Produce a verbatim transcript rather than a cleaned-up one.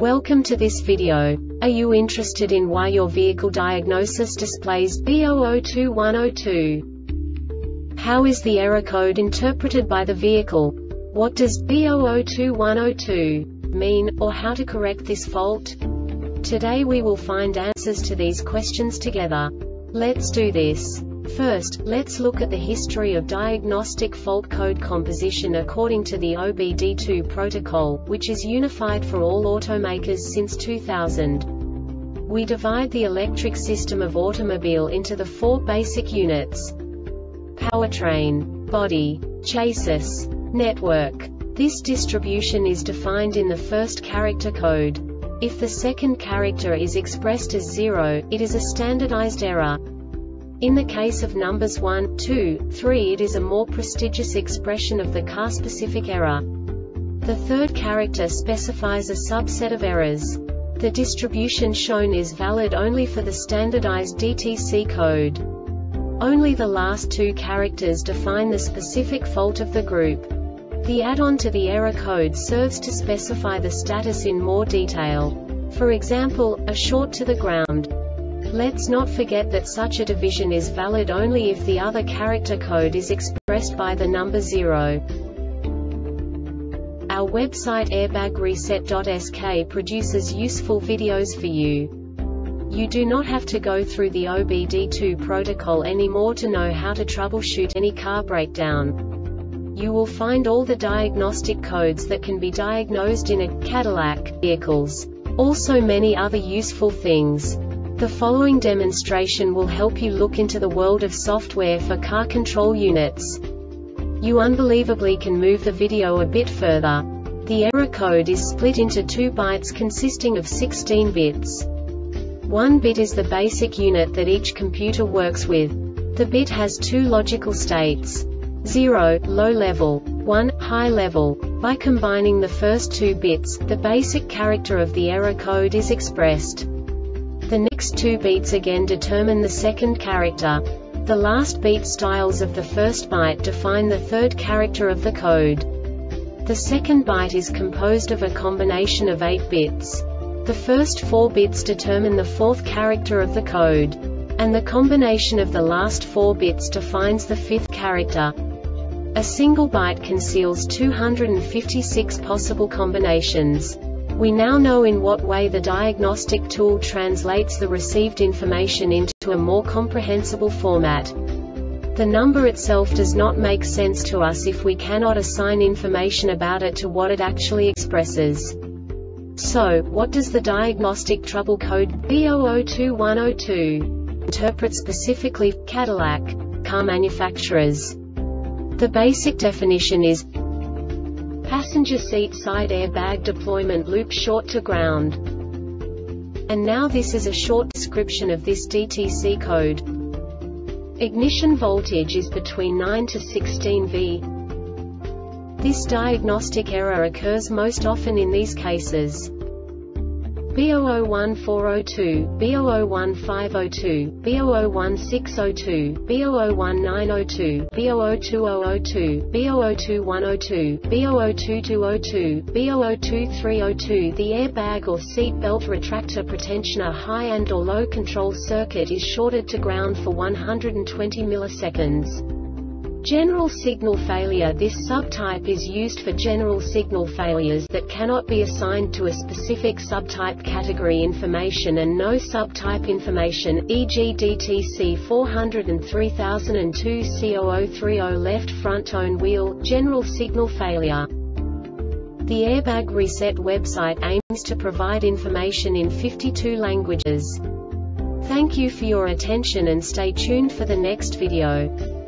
Welcome to this video. Are you interested in why your vehicle diagnosis displays B zero zero two one zero two? How is the error code interpreted by the vehicle? What does B zero zero two one zero two mean, or how to correct this fault? Today we will find answers to these questions together. Let's do this. First, let's look at the history of diagnostic fault code composition according to the O B D two protocol, which is unified for all automakers since two thousand. We divide the electric system of automobile into the four basic units: powertrain, body, chassis, network. This distribution is defined in the first character code. If the second character is expressed as zero, it is a standardized error. In the case of numbers one, two, three, it is a more prestigious expression of the car-specific error. The third character specifies a subset of errors. The distribution shown is valid only for the standardized D T C code. Only the last two characters define the specific fault of the group. The add-on to the error code serves to specify the status in more detail. For example, a short to the ground. Let's not forget that such a division is valid only if the other character code is expressed by the number zero. Our website airbag reset dot S K produces useful videos for you. You do not have to go through the O B D two protocol anymore to know how to troubleshoot any car breakdown. You will find all the diagnostic codes that can be diagnosed in a Cadillac vehicles. Also many other useful things. The following demonstration will help you look into the world of software for car control units. You unbelievably can move the video a bit further. The error code is split into two bytes consisting of sixteen bits. One bit is the basic unit that each computer works with. The bit has two logical states: zero, low level, one, high level. By combining the first two bits, the basic character of the error code is expressed. The next two beats again determine the second character. The last beat styles of the first byte define the third character of the code. The second byte is composed of a combination of eight bits. The first four bits determine the fourth character of the code. And the combination of the last four bits defines the fifth character. A single byte conceals two hundred fifty-six possible combinations. We now know in what way the diagnostic tool translates the received information into a more comprehensible format. The number itself does not make sense to us if we cannot assign information about it to what it actually expresses. So, what does the diagnostic trouble code B zero zero two one zero two interpret specifically for Cadillac car manufacturers? The basic definition is passenger seat side airbag deployment loop short to ground. And now this is a short description of this D T C code. Ignition voltage is between nine to sixteen volts. This diagnostic error occurs most often in these cases: B zero zero one four zero two, B zero zero one five zero two, B zero zero one six zero two, B zero zero one nine zero two, B zero zero two zero zero two, B zero zero two one zero two, B zero zero two two zero two, B zero zero two three zero two. The airbag or seat belt retractor pretensioner high and or low control circuit is shorted to ground for one hundred twenty milliseconds. General signal failure. This subtype is used for general signal failures that cannot be assigned to a specific subtype category information and no subtype information, for example D T C four oh three thousand two C zero zero three zero left front tone wheel. General signal failure. The Airbag Reset website aims to provide information in fifty-two languages. Thank you for your attention and stay tuned for the next video.